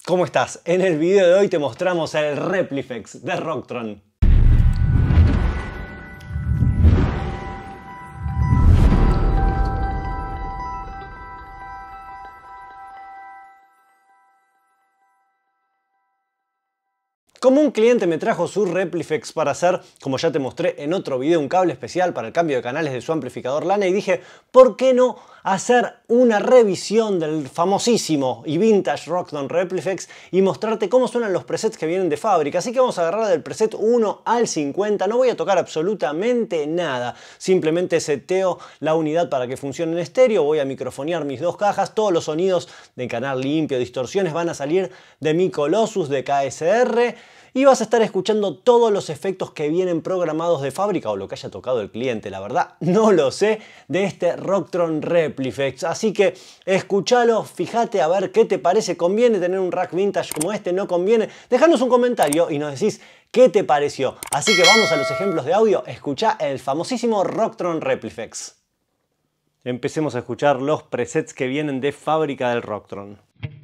¿Cómo estás? En el video de hoy te mostramos el Replifex de Rocktron. Como un cliente me trajo su Replifex para hacer, como ya te mostré en otro video, un cable especial para el cambio de canales de su amplificador Lana, y dije, ¿por qué no hacer una revisión del famosísimo y vintage Rocktron Replifex y mostrarte cómo suenan los presets que vienen de fábrica? Así que vamos a agarrar del preset 1 al 50, no voy a tocar absolutamente nada, simplemente seteo la unidad para que funcione en estéreo, voy a microfonear mis dos cajas, todos los sonidos de canal limpio, distorsiones van a salir de mi Colossus de KSR, y vas a estar escuchando todos los efectos que vienen programados de fábrica o lo que haya tocado el cliente. La verdad, no lo sé de este Rocktron Replifex. Así que escúchalo, fíjate a ver qué te parece. ¿Conviene tener un rack vintage como este? ¿No conviene? Déjanos un comentario y nos decís qué te pareció. Así que vamos a los ejemplos de audio. Escuchá el famosísimo Rocktron Replifex. Empecemos a escuchar los presets que vienen de fábrica del Rocktron.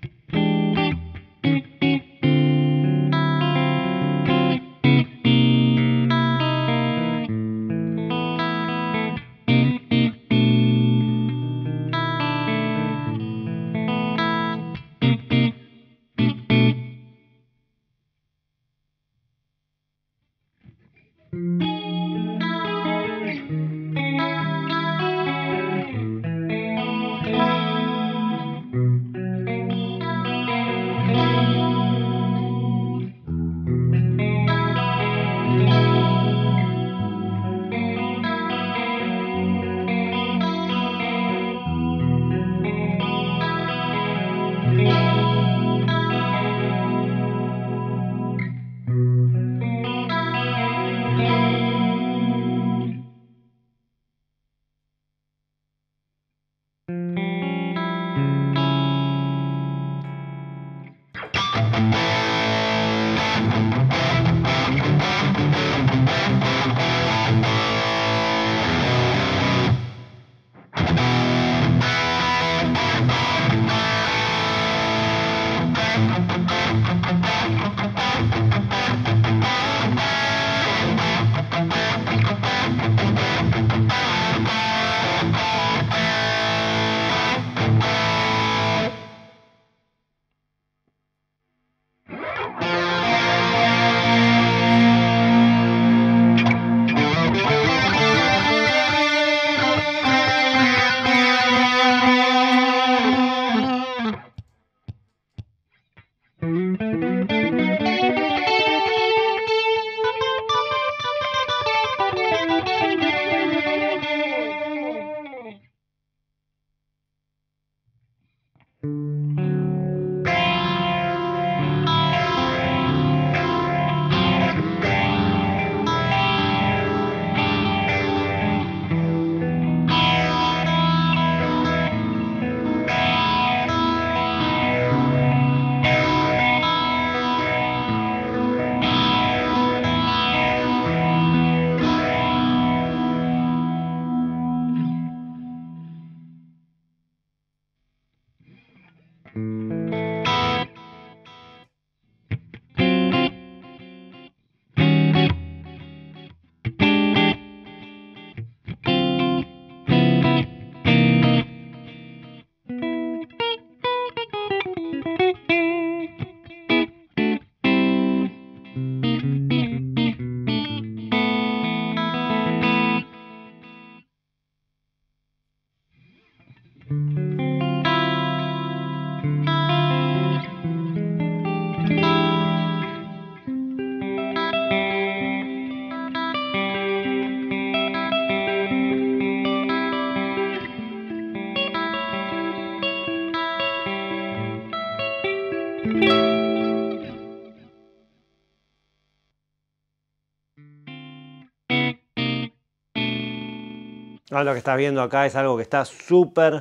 Lo que estás viendo acá es algo que está súper...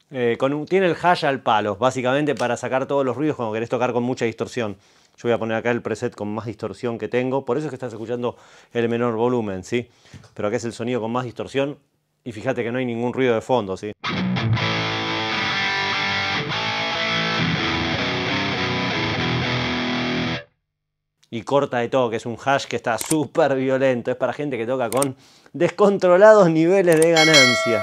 tiene el hash al palo, básicamente para sacar todos los ruidos cuando querés tocar con mucha distorsión. Yo voy a poner acá el preset con más distorsión que tengo, por eso es que estás escuchando el menor volumen, ¿sí? Pero acá es el sonido con más distorsión y fíjate que no hay ningún ruido de fondo, ¿sí? y corta de todo, que es un hash que está súper violento. Es para gente que toca con descontrolados niveles de ganancia.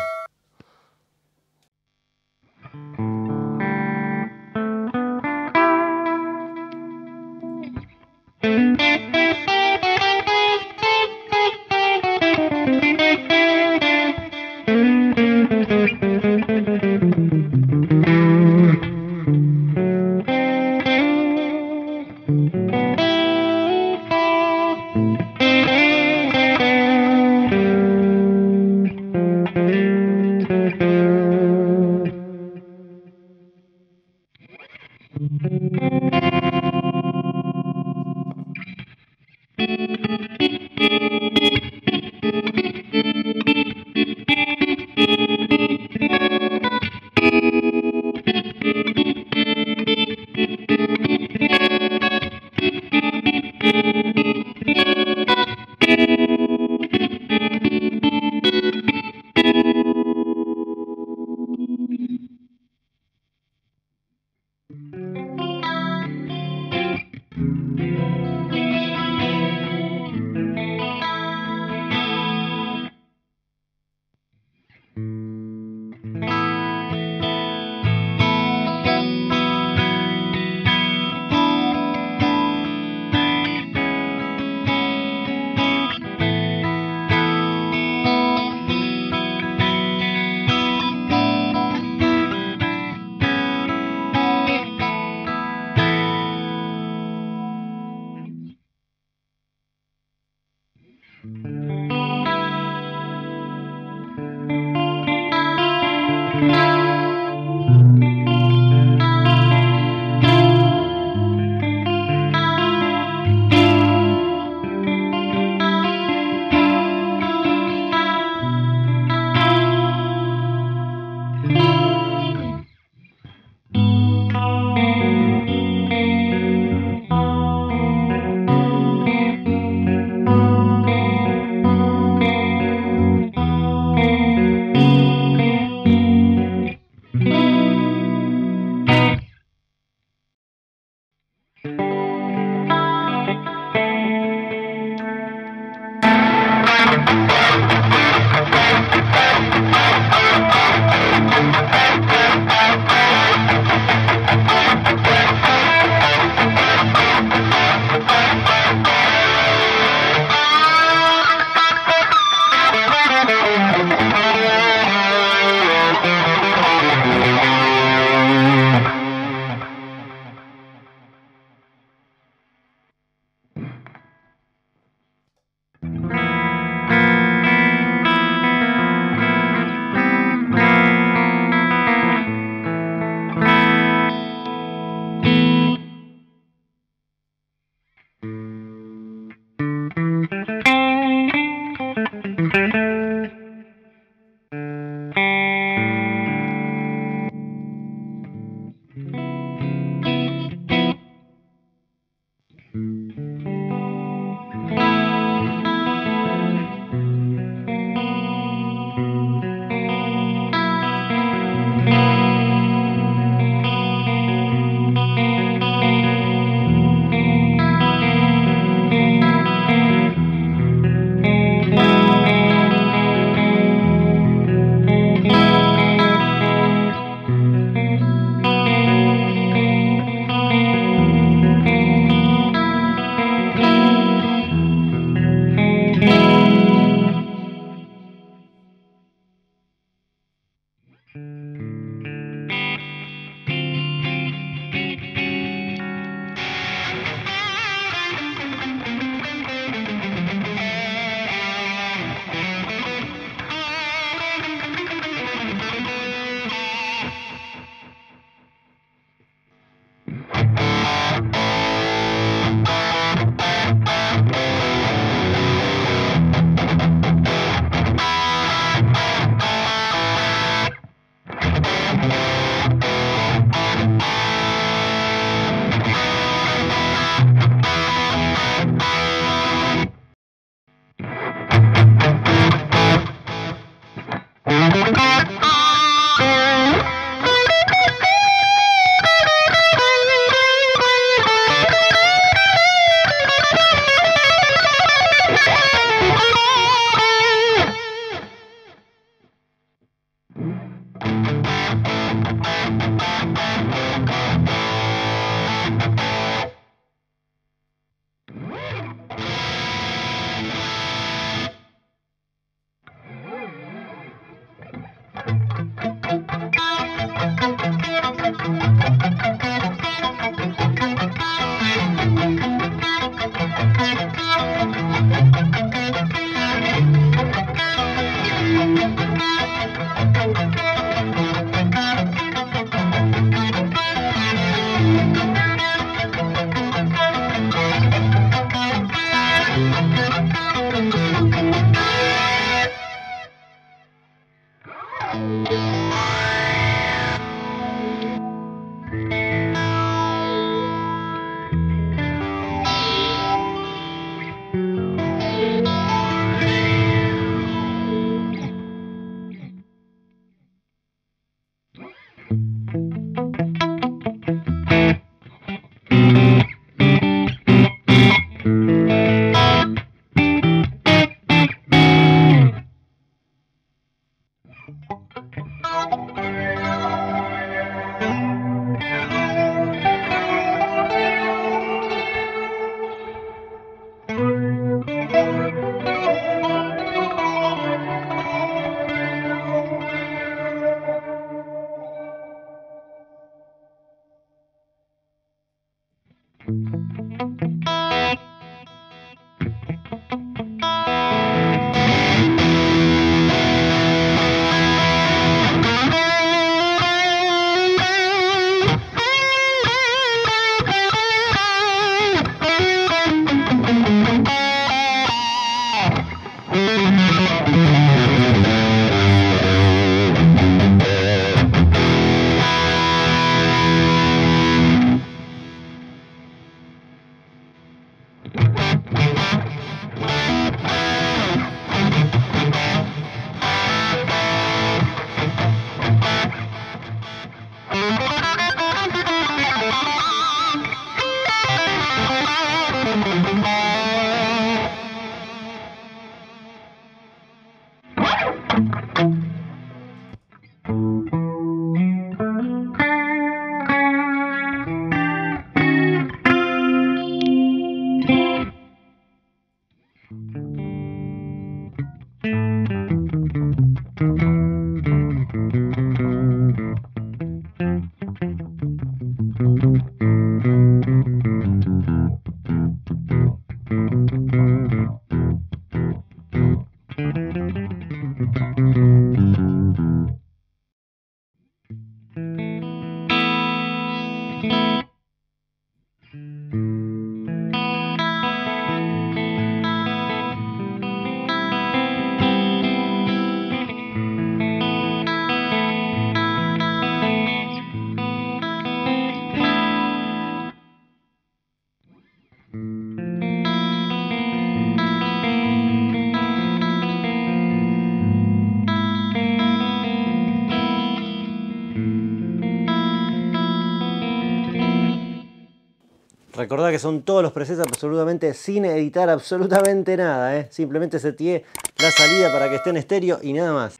Recordá que son todos los presets absolutamente sin editar absolutamente nada, ¿eh? Simplemente seteé la salida para que esté en estéreo y nada más.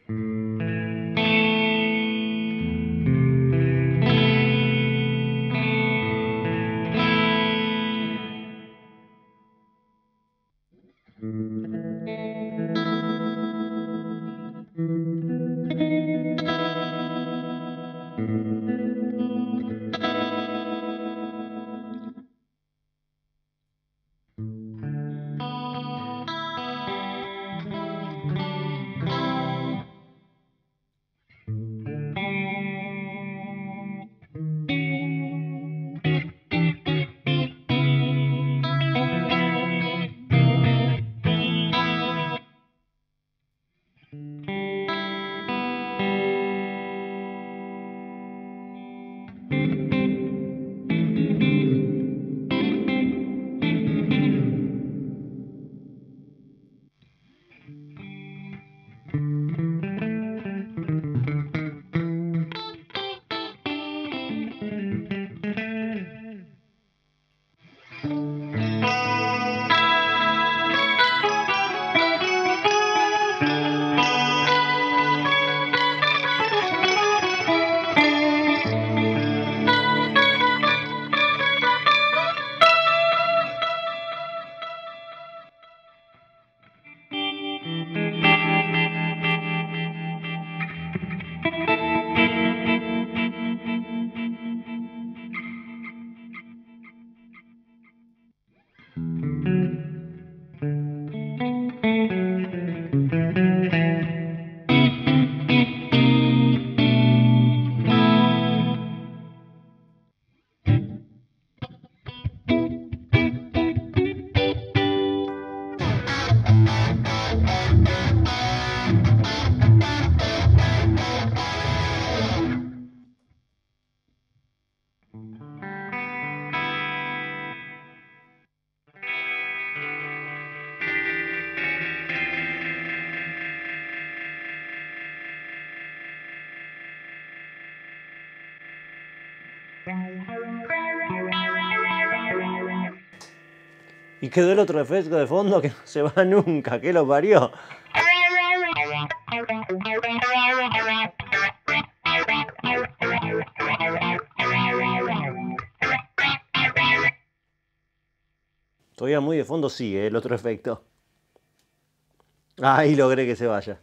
Y quedó el otro efecto de fondo que no se va nunca, que lo parió. Todavía muy de fondo sigue el otro efecto. Ahí logré que se vaya.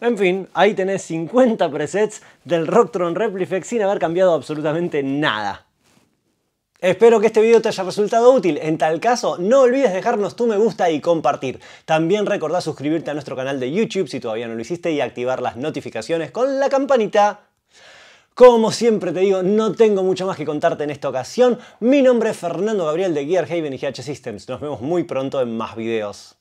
En fin, ahí tenés 50 presets del Rocktron Replifex sin haber cambiado absolutamente nada. Espero que este video te haya resultado útil. En tal caso, no olvides dejarnos tu me gusta y compartir. También recordá suscribirte a nuestro canal de YouTube si todavía no lo hiciste y activar las notificaciones con la campanita. Como siempre te digo, no tengo mucho más que contarte en esta ocasión. Mi nombre es Fernando Gabriel de Gearhaven y GH Systems. Nos vemos muy pronto en más videos.